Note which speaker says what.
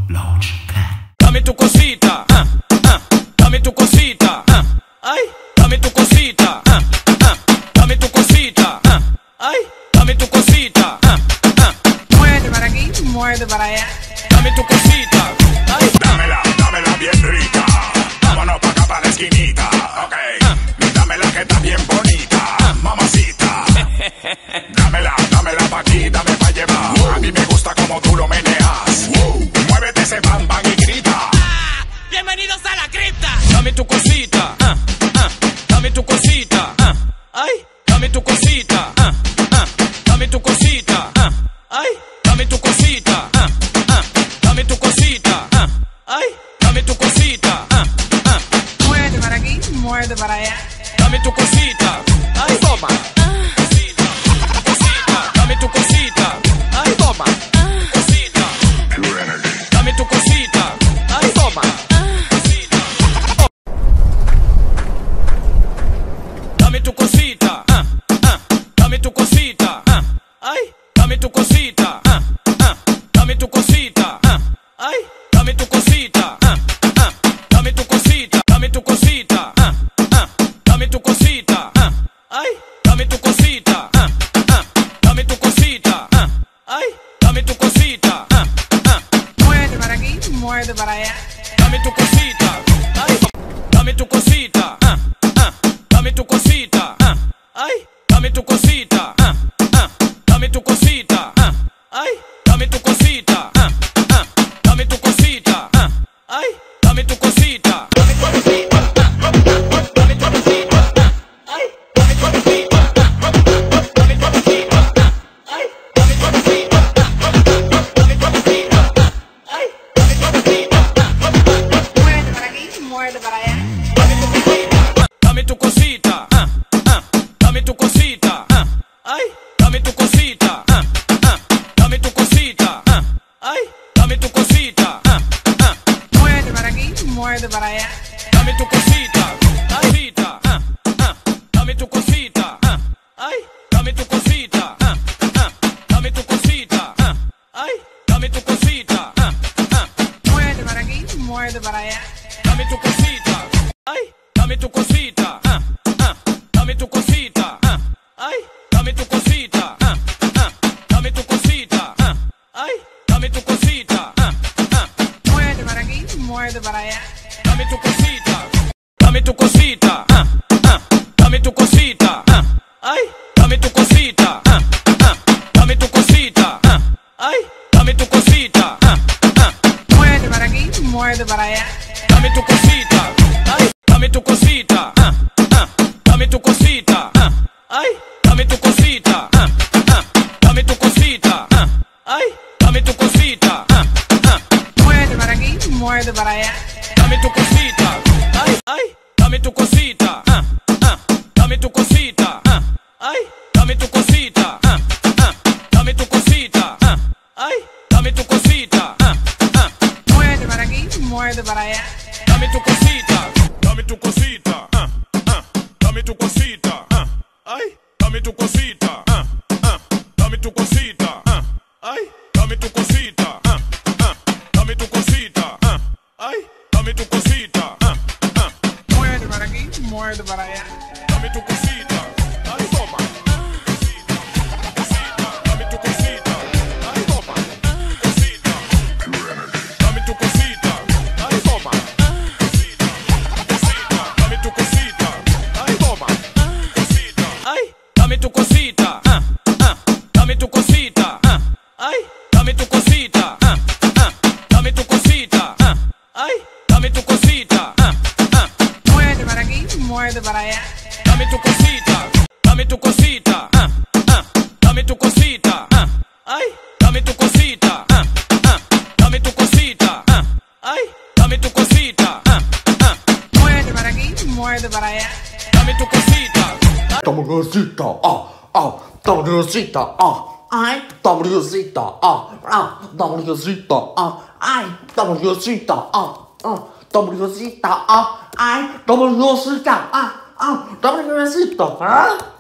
Speaker 1: Launchpad.
Speaker 2: Dame tu cosita, dame tu cosita, ay, dame tu cosita, dame tu cosita, ay, dame tu cosita,
Speaker 3: Muévete para aquí, muévete para allá.
Speaker 2: dame tu cosita, ay,
Speaker 4: Dámela bien rica. Vámonos pa' acá pa' la esquinita. Ok, dámela que está bien bonita, mamacita. Dámela pa' aquí, dame pa' llevar. A mí me gusta como tú lo meneas. Muévete ese bam bam y grita.
Speaker 2: bienvenidos a la cripta. Dame tu cosita, dame tu cosita, ay, dame tu cosita, dame tu cosita, ay, dame tu cosita, dame tu cosita, ay, dame tu cosita,
Speaker 3: Muévete para aquí, muévete para allá.
Speaker 2: dame tu cosita, ay, toma. Cosita, cosita, dame tu cosita, ay, toma. Cosita, dame tu cosita, ay, toma. Dame tu cosita, dame tu cosita, ay, dame tu cosita, dame tu cosita, ay, dame tu cosita, dame tu cosita, dame tu cosita, dame tu cosita, ay, dame tu cosita, dame tu cosita, ay, dame tu cosita,
Speaker 3: Muévete para aquí, muévete para allá.
Speaker 2: dame tu cosita, ay, dame tu cosita, dame tu cosita, ay, dame tu cosita, dame tu cosita, ay, dame tu cosita, dame tu cosita, ay, dame tu cosita, dame tu cosita, dame tu cosita, ay, dame tu cosita, dame tu cosita, ay, dame tu cosita, dame tu cosita, ay, dame tu cosita.
Speaker 3: Muévete para aquí, muévete para allá.
Speaker 2: Dame tu cosita, dame tu cosita, ay, dame tu cosita, dame tu cosita, ay, dame tu cosita,
Speaker 3: Muévete para aquí, muévete para allá.
Speaker 2: dame tu cosita, ay, dame tu cosita, ay, dame tu cosita, dame tu cosita, ay, dame tu cosita,
Speaker 3: Muévete para aquí, muévete para allá.
Speaker 2: dame tu cosita, ay, dame tu cosita, dame tu cosita, ay, dame tu cosita, dame tu cosita, ay, dame tu cosita,
Speaker 3: Muévete para aquí, muévete para allá.
Speaker 2: dame tu cosita, dame tu cosita, dame tu cosita, ay, dame tu cosita, dame tu cosita, ay, dame tu cosita,
Speaker 3: Muévete para aquí, muévete para allá.
Speaker 2: dame tu cosita, ay, dame tu cosita, dame tu cosita, ay, dame tu cosita, dame tu cosita, ay, dame tu cosita,
Speaker 3: Muévete para aquí, muévete para allá.
Speaker 2: dame tu cosita, ay, dame tu cosita, dame tu cosita, ay, dame tu cosita, dame tu cosita, ay, dame tu cosita,
Speaker 3: Muévete para aquí, muévete para allá.
Speaker 2: dame tu cosita, dame tu cosita, dame tu cosita, ay, dame tu cosita, dame tu cosita, ay, dame tu cosita, dame tu cosita, ay, dame tu cosita,
Speaker 3: Muévete para aquí, muévete para allá.
Speaker 2: dame tu cosita, ay, toma. Cosita, cosita, dame tu cosita, ay, toma. Cosita, dame tu cosita, ay, toma. Cosita, cosita, dame tu cosita, ay, toma. Cosita, ay, dame tu cosita, dame tu cosita, ay, dame tu cosita, dame tu cosita, ay, dame tu cosita,
Speaker 3: Muévete para aquí, muévete para allá.
Speaker 2: dame tu cosita, dame tu cosita, dame tu cosita, ay, dame tu cosita, dame tu cosita, ay, dame tu cosita,
Speaker 3: Muévete para aquí, muévete para allá.
Speaker 2: dame tu cosita,
Speaker 5: Dame cosita, dame cosita, ay, dame cosita, dame cosita, ay, dame cosita, dame cosita, ay, dame cosita, dame cosita,